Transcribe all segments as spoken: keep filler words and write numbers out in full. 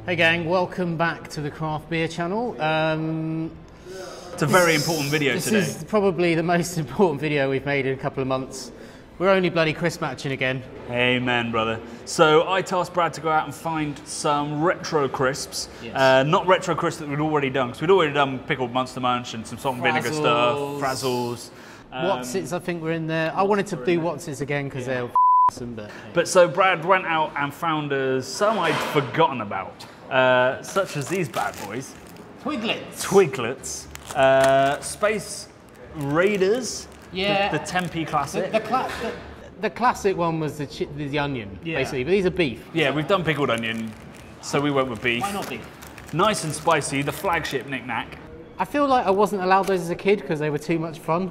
Hey gang, welcome back to the Craft Beer channel. Um, it's a very important video this today. This is probably the most important video we've made in a couple of months. We're only bloody crisp matching again. Amen, brother. So I tasked Brad to go out and find some retro crisps. Yes. Uh, not retro crisps that we'd already done, because we'd already done pickled Munster Munch and some salt and vinegar stuff, frazzles. Um, Watsits, I think, were in there. I wanted to do Watsits again because yeah. they're awesome, but... But so Brad went out and found us some I'd forgotten about, uh, such as these bad boys. Twiglets. Twiglets. Uh, Space Raiders. Yeah. The, the Tempe Classic. The, the, cla the, the classic one was the, chi the onion, yeah. basically, but these are beef. Yeah, we've done pickled onion, so we went with beef. Why not beef? Nice and spicy, the flagship knick-knack. I feel like I wasn't allowed those as a kid because they were too much fun.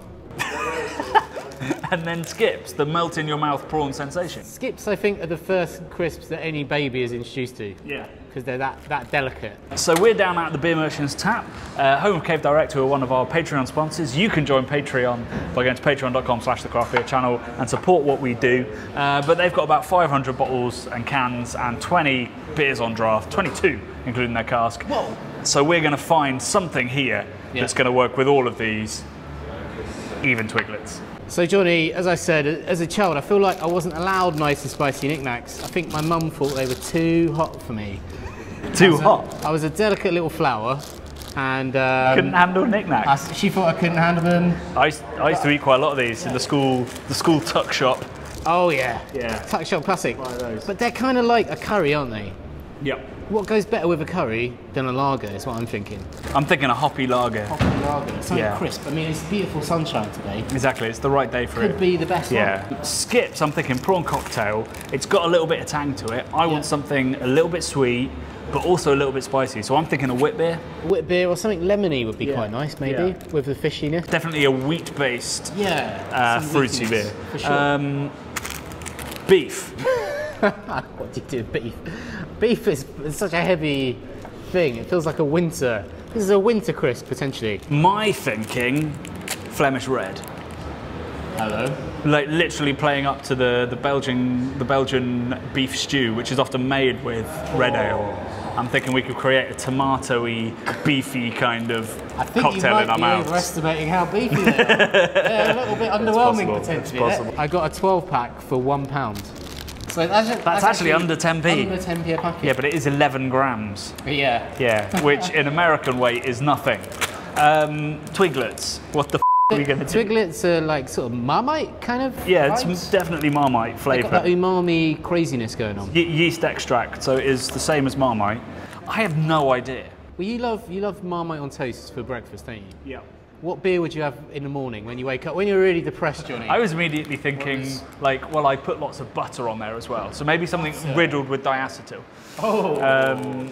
And then Skips, the melt-in-your-mouth prawn sensation. Skips, I think, are the first crisps that any baby is introduced to. Yeah. Because they're that, that delicate. So we're down at the Beer Merchants Tap, uh, home of Cave Direct, who are one of our Patreon sponsors. You can join Patreon by going to patreon dot com slash the craft beer channel and support what we do. Uh, but they've got about five hundred bottles and cans and twenty beers on draft, twenty-two including their cask. Whoa. So we're going to find something here yeah. that's going to work with all of these, even Twiglets. So Johnny, as I said, as a child, I feel like I wasn't allowed nice and spicy knickknacks. I think my mum thought they were too hot for me. Too I hot? A, I was a delicate little flower, and um, couldn't handle knickknacks. I, she thought I couldn't handle them. I used, I used to eat quite a lot of these yeah. in the school, the school tuck shop. Oh yeah, yeah, tuck shop classic. One of those. But they're kind of like a curry, aren't they? Yep. What goes better with a curry than a lager is what I'm thinking. I'm thinking a hoppy lager. Hoppy lager, something yeah. crisp. I mean, it's beautiful sunshine today. Exactly, it's the right day for Could it. Could be the best yeah. one. Skips, I'm thinking prawn cocktail. It's got a little bit of tang to it. I yeah. want something a little bit sweet, but also a little bit spicy. So I'm thinking a wheat beer. Wheat beer or something lemony would be yeah. quite nice, maybe, yeah. with the fishiness. Definitely a wheat-based, yeah, uh, fruity beer. For sure. Um, beef. What do you do with beef? Beef is such a heavy thing. It feels like a winter. This is a winter crisp, potentially. My thinking, Flemish red. Hello. Like literally playing up to the, the Belgian the Belgian beef stew, which is often made with red ale. I'm thinking we could create a tomato-y, beefy kind of I think cocktail in our mouths. You might be overestimating how beefy they are. They're a little bit underwhelming, potentially. I got a twelve pack for one pound. So that's, that's, that's actually, actually under ten p. Under ten p a packet. Yeah, but it is eleven grams. Yeah. Yeah, which in American weight is nothing. Um, Twiglets. What the f are we going to do? Twiglets are like sort of Marmite kind of. Yeah, vibes? it's definitely Marmite flavour. Got that umami craziness going on. Ye yeast extract, so it is the same as Marmite. I have no idea. Well, you love you love Marmite on toast for breakfast, don't you? Yeah. What beer would you have in the morning when you wake up? When you're really depressed, Johnny? I was immediately thinking, like, well, I put lots of butter on there as well. So maybe something butter. riddled with diacetyl. Oh. Um,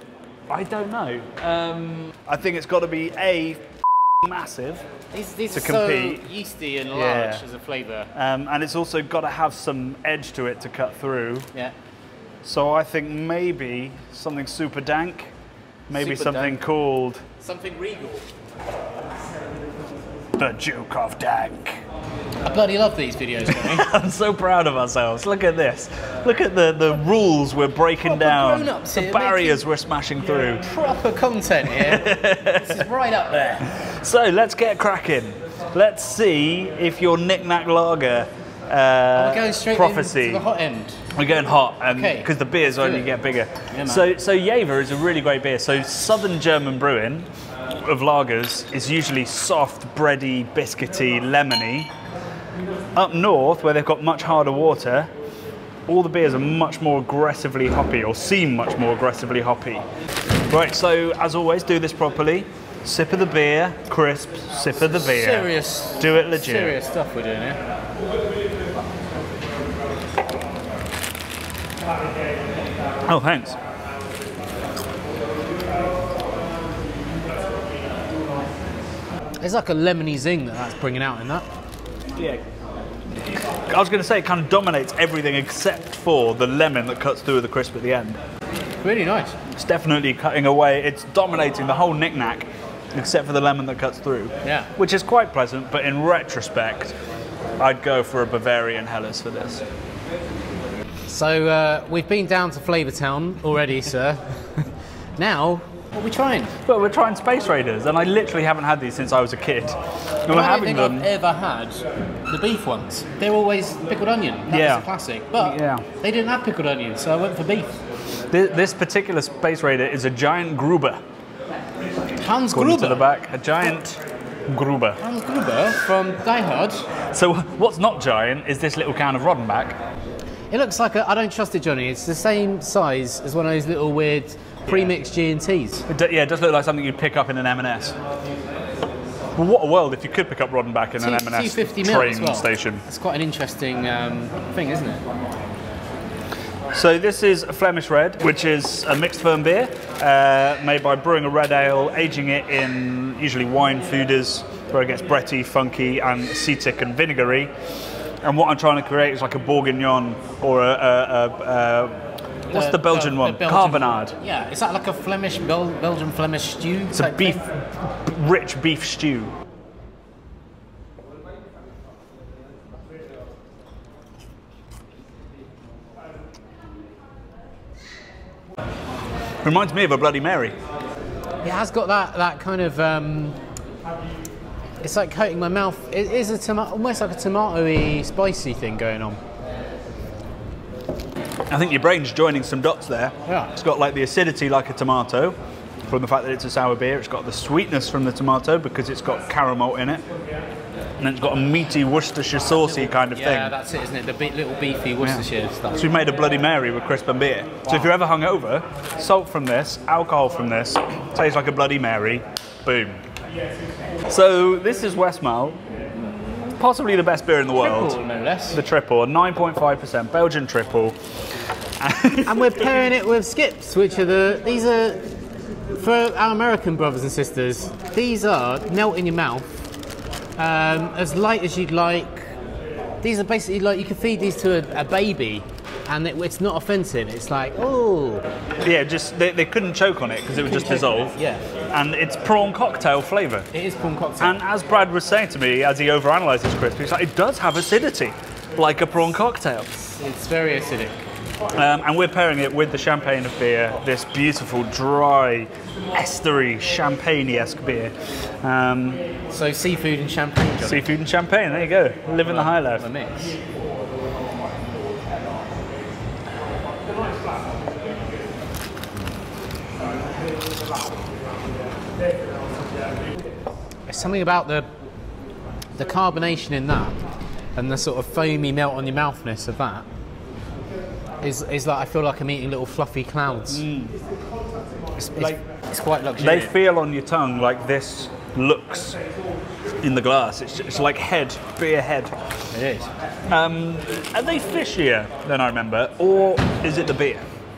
I don't know. Um, I think it's got to be A, massive these, these to are compete. So yeasty and large yeah. as a flavour. Um, and it's also got to have some edge to it to cut through. Yeah. So I think maybe something super dank. Maybe super something dank. called... Something regal. The Duke of Dank. I bloody love these videos, Johnny. I'm so proud of ourselves. Look at this. Look at the, the rules we're breaking proper down. The here, barriers we're smashing yeah, through. Proper content here. This is right up there. So let's get cracking. Let's see if your knick-knack lager uh, oh, we're going straight prophecy. to the hot end. We're going hot, because okay. the beers only Good. get bigger. Yeah, so, so Jever is a really great beer. So Southern German brewing of lagers is usually soft, bready, biscuity, lemony. Up north, where they've got much harder water, all the beers are much more aggressively hoppy, or seem much more aggressively hoppy. Right, so as always, do this properly. Sip of the beer, crisp, sip of the beer. Serious. Do it legit. Serious stuff we're doing here. Oh, thanks. There's like a lemony zing that that's bringing out in that. Yeah. I was going to say it kind of dominates everything except for the lemon that cuts through the crisp at the end. Really nice. It's definitely cutting away. It's dominating the whole knick-knack except for the lemon that cuts through. Yeah. Which is quite pleasant, but in retrospect, I'd go for a Bavarian Helles for this. So uh, we've been down to Flavour Town already, sir. Now, what are we trying? But we're trying Space Raiders, and I literally haven't had these since I was a kid. And we're I don't having think them. I've ever had the beef ones. They're always pickled onion. That Yeah. was a classic. But Yeah. they didn't have pickled onion, so I went for beef. This, this particular Space Raider is a giant Gruber. Hans According Gruber. to the back, a giant Gruber. Hans Gruber from Die Hard. So what's not giant is this little can of Roddenbach. It looks like a, I don't trust it, Johnny. It's the same size as one of those little weird pre-mixed G and T's. It do, yeah, it does look like something you'd pick up in an M and S. Well, what a world if you could pick up Roddenbach in an M and S two fifty mil train as well. station. It's quite an interesting um, thing, isn't it? So this is a Flemish Red, which is a mixed firm beer uh, made by brewing a red ale, aging it in usually wine foeders, where it gets bready, funky, and acetic and vinegary. And what I'm trying to create is like a bourguignon or a, a, a, a what's the, the Belgian Bel- one? Belgian, Carbonade. Yeah, is that like a Flemish, Bel- Belgian Flemish stew? It's a beef, thing? rich beef stew. Reminds me of a Bloody Mary. It has got that, that kind of, um, it's like coating my mouth. It is a tomato, almost like a tomatoey, spicy thing going on. I think your brain's joining some dots there. Yeah. It's got like the acidity like a tomato from the fact that it's a sour beer. It's got the sweetness from the tomato because it's got caramel in it. And then it's got a meaty Worcestershire saucy kind of yeah, thing. Yeah, that's it, isn't it? The be- little beefy Worcestershire Yeah. stuff. So we've made a Bloody Mary with crisp and beer. Wow. So if you're ever hungover, salt from this, alcohol from this, tastes like a Bloody Mary, boom. So this is Westmalle, possibly the best beer in the world. Triple, no less. The triple, nine point five percent, Belgian triple. And we're pairing it with Skips, which are the, these are, for our American brothers and sisters, these are melt in your mouth, um, as light as you'd like. These are basically like, you could feed these to a, a baby and it, it's not offensive. It's like, oh. Yeah, just, they, they couldn't choke on it because it would just dissolve. Yeah. And it's prawn cocktail flavour. It is prawn cocktail. And as Brad was saying to me, as he overanalyzes crisp, he's like, it does have acidity, like a prawn cocktail. It's very acidic. Um, and we're pairing it with the champagne of beer, this beautiful, dry, estery, champagne-esque beer. Um, so seafood and champagne, Johnny. Seafood and champagne, there you go. Living the high life. A mix. There's something about the the carbonation in that and the sort of foamy melt on your mouthness of that is, is like, I feel like I'm eating little fluffy clouds. Mm. It's, it's, like, it's quite luxurious. They feel on your tongue like this looks in the glass. It's, it's like head, beer head. It is. Um, are they fishier than I remember, or is it the beer?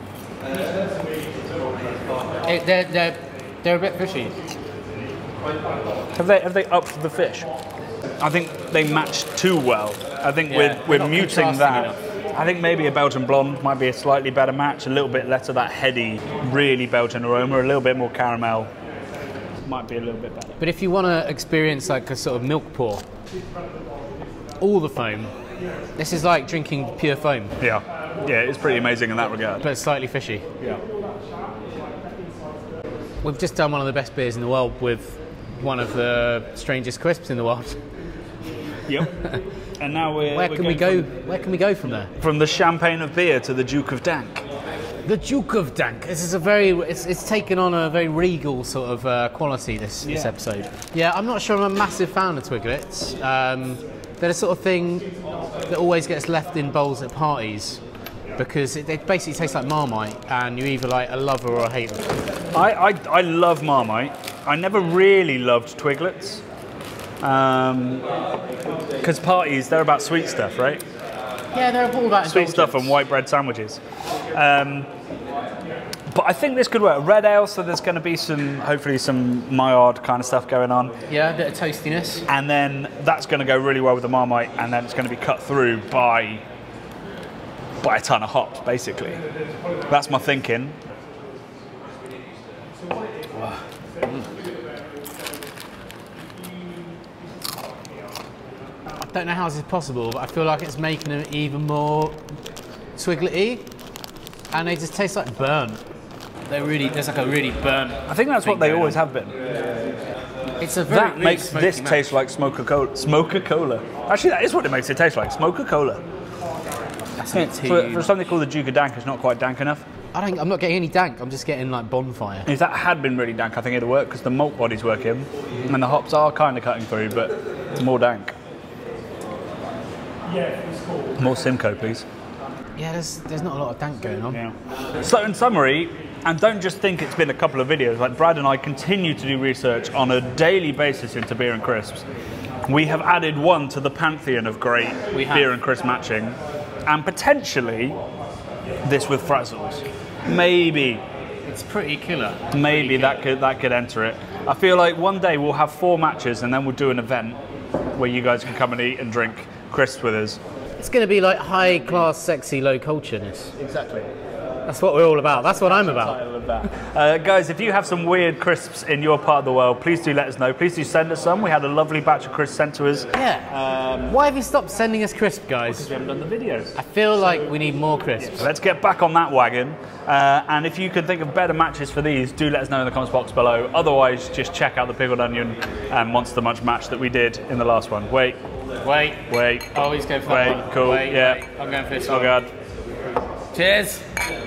It, they're, they're, they're a bit fishy. Have they have they upped the fish? I think they match too well. I think Yeah, we're, we're not muting that. contrasting enough. I think maybe a Belgian blonde might be a slightly better match, a little bit less of that heady, really Belgian aroma, a little bit more caramel. Might be a little bit better. But if you want to experience like a sort of milk pour, all the foam, this is like drinking pure foam. Yeah, yeah, it's pretty amazing in that regard. But it's slightly fishy. Yeah. We've just done one of the best beers in the world with one of the strangest crisps in the world. Yep. And now we're Where we're can we going go? Where can we go from there? From, from the champagne of beer to the Duke of Dank. The Duke of Dank. This is a very. It's, it's taken on a very regal sort of uh, quality. This this Yeah. episode. Yeah, I'm not sure I'm a massive fan of Twiglets. Um, they're the sort of thing that always gets left in bowls at parties because it, it basically tastes like Marmite, and you're either like a lover or a hater. I, I, I love Marmite. I never really loved Twiglets. Because um, parties, they're about sweet stuff, right? Yeah, they're all about Sweet stuff and white bread sandwiches. Um, but I think this could work. Red ale, so there's going to be some, hopefully some Maillard kind of stuff going on. Yeah, a bit of toastiness. And then that's going to go really well with the Marmite, and then it's going to be cut through by, by a ton of hops, basically. That's my thinking. I don't know how this is possible, but I feel like it's making them even more twiglety, and they just taste like burnt. They're really, there's like a really burnt. I think that's what they always have been. It's a very That really makes this match. taste like Smoker-Cola. Smoker-Cola. Actually, that is what it makes it taste like. Smoker-Cola. That's a bit too... For, for something called the Duke of Dank, it's not quite dank enough. I don't, I'm not getting any dank. I'm just getting like bonfire. If that had been really dank, I think it'd work because the malt body's working mm-hmm. and the hops are kind of cutting through, but it's more dank. More Simcoe, please. Yeah, there's there's not a lot of dank going on. Yeah. So in summary, and don't just think it's been a couple of videos, like Brad and I continue to do research on a daily basis into beer and crisps. We have added one to the pantheon of great beer and crisp matching, and potentially this with Frazzles. Maybe. It's pretty killer. Maybe pretty that killer. could that could enter it. I feel like one day we'll have four matches and then we'll do an event where you guys can come and eat and drink crisps with us. It's going to be like high class, sexy, low cultureness. Exactly. That's what we're all about. That's what I'm about. Uh, guys, if you have some weird crisps in your part of the world, please do let us know. Please do send us some. We had a lovely batch of crisps sent to us. Yeah. Um, Why have you stopped sending us crisps, guys? Because we haven't done the videos. I feel like we need more crisps. So let's get back on that wagon. Uh, and if you can think of better matches for these, do let us know in the comments box below. Otherwise, just check out the Pickled Onion and Monster Munch match that we did in the last one. Wait. Wait. Wait. Always go for wait. that one. Cool. Wait, yeah. Wait. I'm going for this oh, one. God. Cheers.